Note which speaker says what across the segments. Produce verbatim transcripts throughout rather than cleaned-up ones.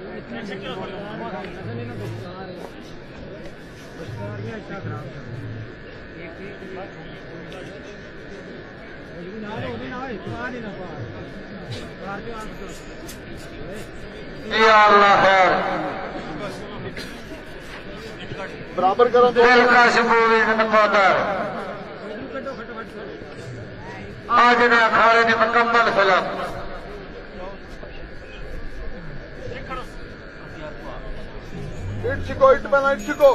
Speaker 1: बराबर करो आज ने अखाड़े ने मुकम्मल फिल्म इट छिको इट बना इट छिको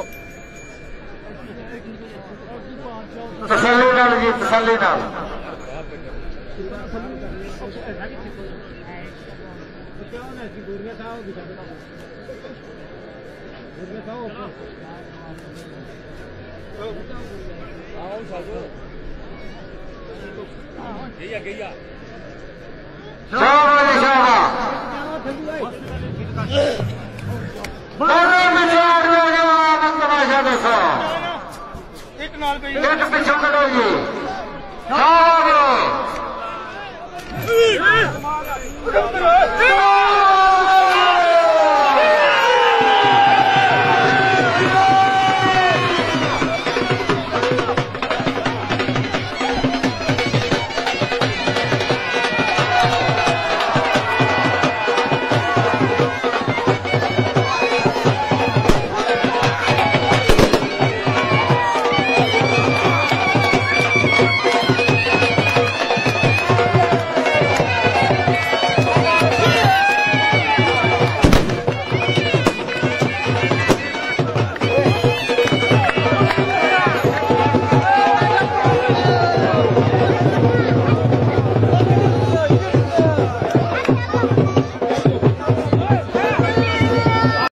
Speaker 1: तसल्ली नाल जी तसल्ली नाल एक पिछू करो जी